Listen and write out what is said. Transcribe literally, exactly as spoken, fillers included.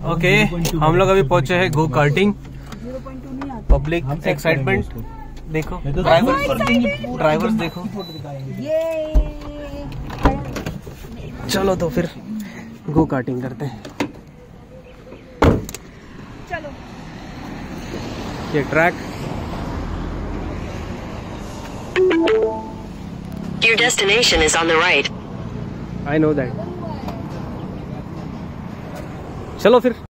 Okay हम लोग अभी पहुंचे हैं गो कार्टिंग। पब्लिक एक्साइटमेंट देखो, ड्राइवर ड्राइवर्स देखो। चलो तो फिर गो कार्टिंग करते हैं। चलो ये track. Your destination is on the right. I know that. चलो फिर।